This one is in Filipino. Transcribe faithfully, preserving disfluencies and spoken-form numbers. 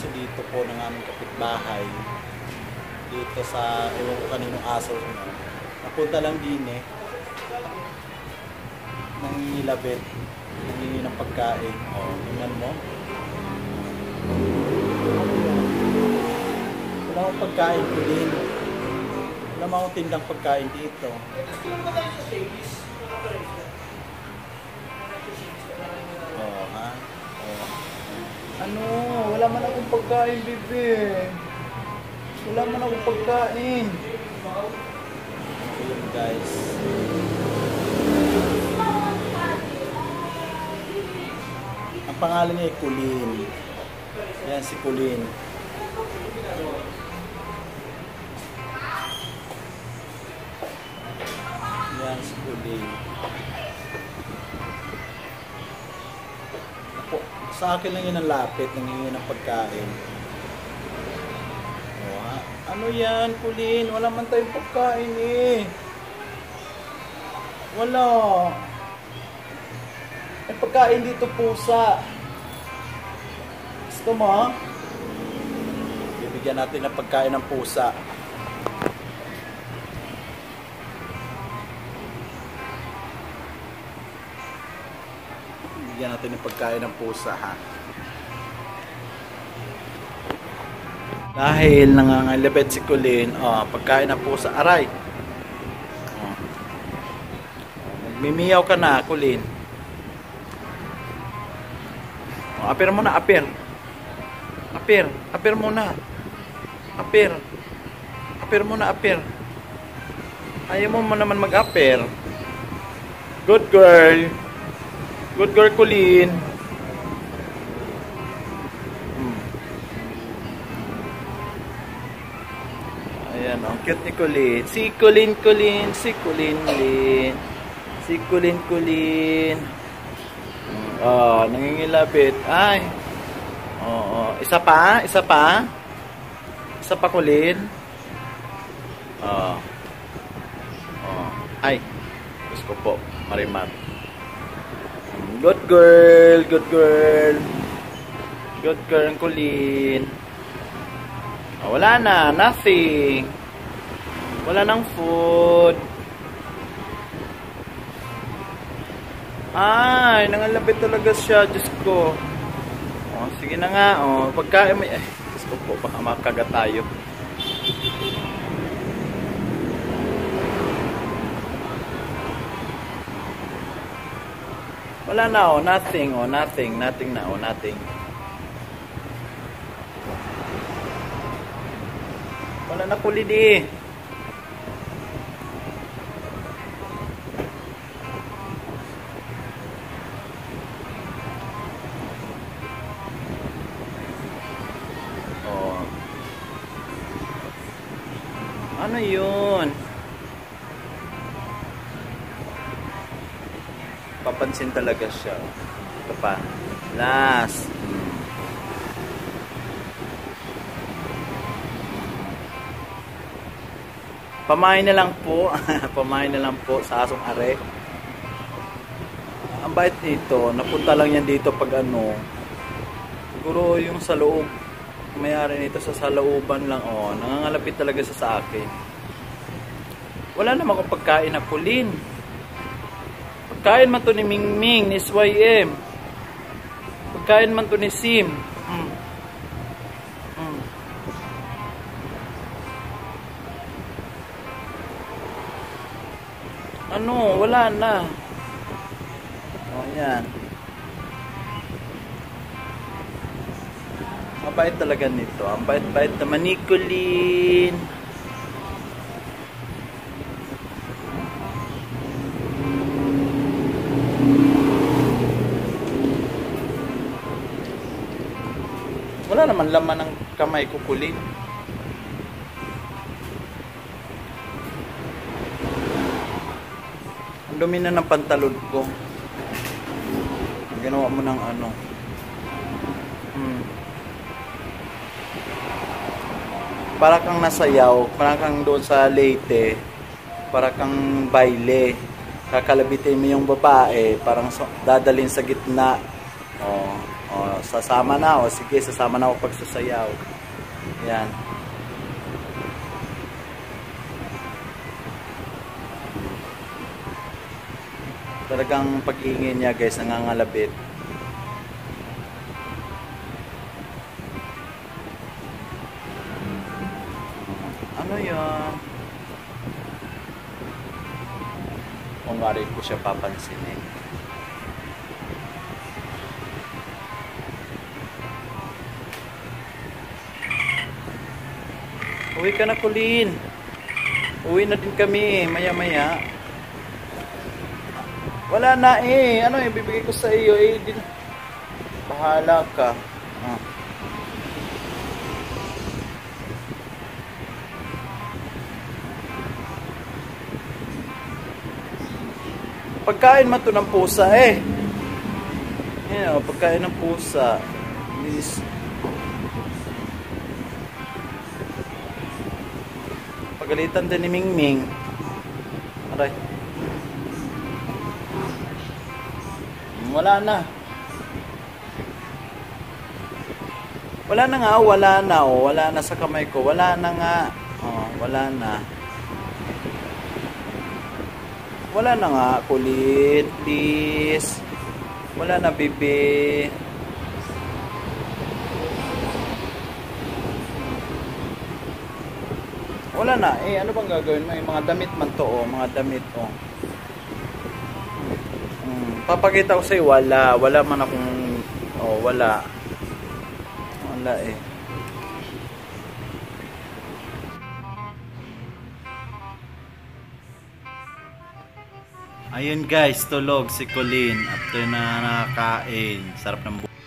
aso dito po ng aming kapitbahay. Dito sa, ewan ko kaninong aso. Napunta lang din eh. Nangingilabit. Nangingi ng pagkain. O, tingnan mo. Wala akong pagkain ko din. Wala akong tindang pagkain dito. Oh, ha? Oh. Ano? Wala man akong pagkain, bebe. Wala man akong pagkain. Ayun, guys. Ang pangalan niya ay Kulin. Yan si Kulin. Yan si Kulin. Ako, sa akin lang yun ang lapit, nangingi ng pagkain. O, ha? Ano yan, Kulin? Wala man tayong pagkain eh. Wala. May pagkain dito, pusa. Gusto mo, ha? Bibigyan natin ng pagkain ng pusa. Bibigyan natin ng pagkain ng pusa, ha? Dahil nangangalabit si Kulin, oh, pagkain ng pusa. Aray! Oh. Mimiyaw ka na, Kulin. Oh, apir muna, apir. Apir, apir muna. Apir. Apir muna, apir. Ayaw mo mo naman mag-apir. Good girl. Good girl, Kulin. Hmm. Ayan, ang cute ni Kulin. Si Kulin, Kulin. Si Kulin, Kulin. Si Kulin, Kulin. Oh, nangingilabit. Ay. Oo. Isa pa? Isa pa? Isa pa, Kulin? Oh. Oh. Ay. Diyos ko po. Marimar. Good girl. Good girl. Good girl, Kulin. Oh, wala na. Nothing. Wala nang food. Ay, nangalabit talaga siya. Diyos ko. Oh, sige na nga. Oh, pagkain may... Ay, Diyos ko po. Baka makagat tayo. Wala na, oh. Nothing, oh. Nothing. Nothing na, oh. Nothing. Wala na, Kulin eh. Ano yun? Papansin talaga siya. Ito pa. Last. Pamain na lang po. Pamain na lang po sa asong are. Ang bait nito. Napunta lang yan dito pag ano. Siguro yung sa loob. Mayari nito sa salooban lang, oh. Nangangalapit talaga siya sa akin. Wala naman akong pagkain na, Kulin. Pagkain man to ni Mingming, ni S Y M. Pagkain man to ni Sim. Mm. Mm. Ano? Wala na. Oh, yan. Mabait talaga nito. Ang bait-bait naman ni Kulin. Wala naman laman ng kamay ko, Kulin. Ang dumi na ng pantalon ko. Ginawa mo ng ano. Hmm. Para kang nasayaw, para kang doon sa Leyte, para kang baile, kakalabitin mo yung babae, parang dadalhin sa gitna. Oh, oh, sasama na. O sige, sasama na ako pagsasayaw. Yan. Talagang pag-iingay niya guys, nangangalabit. Ano yan? Kung nga rin ko siya papansinin. Uwi ka na, Colleen. Uwi na din kami, maya-maya. Wala na eh. Ano eh, bibigay ko sa iyo eh. Din... Bahala ka. Ah. Pagkain man to ng pusa eh. Yan o, pagkain ng pusa. This... Pagalitan din ni Mingming. Aray. Wala na. Wala na nga, wala na oh. Wala na sa kamay ko. Wala na nga. Oh, wala na. Wala na nga, kulit, please. Wala na, bebe. Wala na. Eh, ano bang gagawin mo? Eh, mga damit man to, oh. Mga damit, oh. Papakita ko sa'yo, wala. Wala man akong... Oh, wala. Wala eh. Ayun guys, tulog si Colleen after na nakakain. Sarap ng buhay.